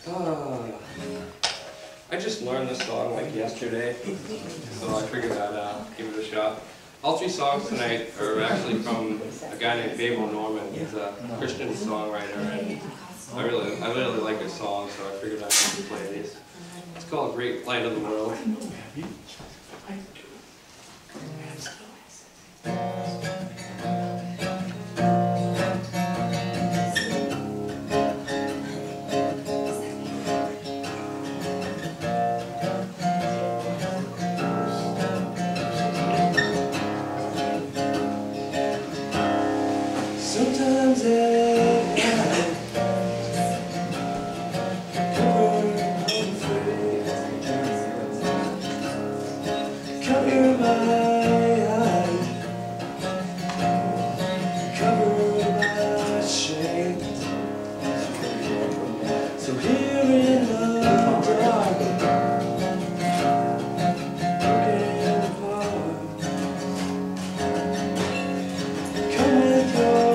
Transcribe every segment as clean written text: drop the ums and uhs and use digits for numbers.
I just learned this song like yesterday, so I figured I'd give it a shot. All three songs tonight are actually from a guy named Babel Norman. He's a Christian songwriter, and I really like his songs, so I figured I'd play these. It's called Great Light of the World. Sometimes at night, cover my eyes, cover my shame. So here in the dark, broken apart, come with your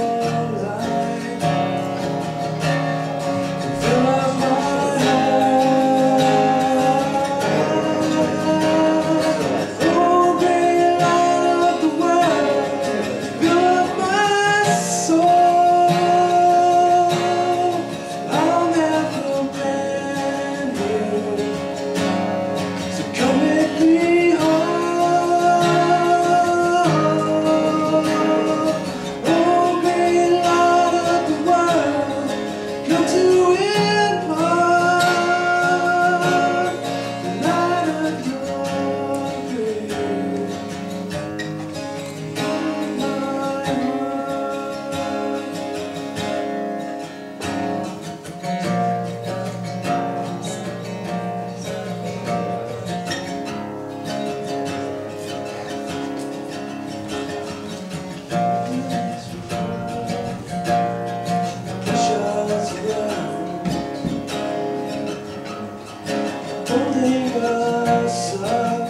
holding us up,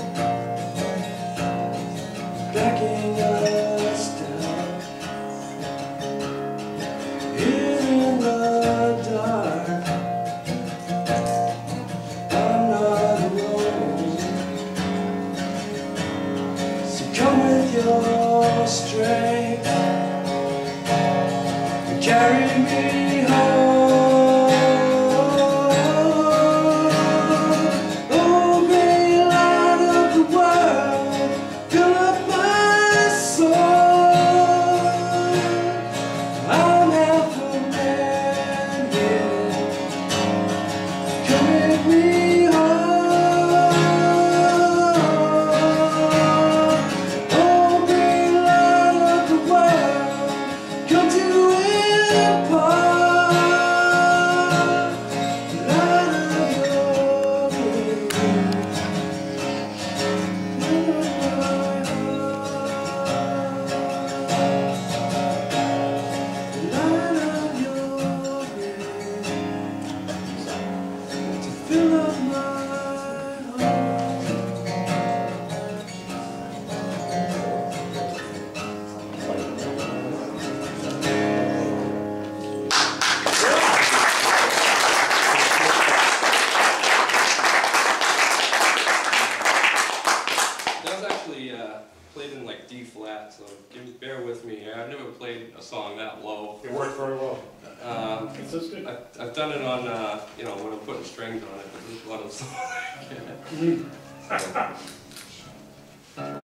backing us down. Here in the dark, I'm not alone. So come with your strength and carry me home. Fill up my That was actually played in like D flat, so bear with me here. I've never played a song that low. It worked very well. Consistent. I've done it on, you know, when I'm putting strings on it, but there's a lot of songs I can't.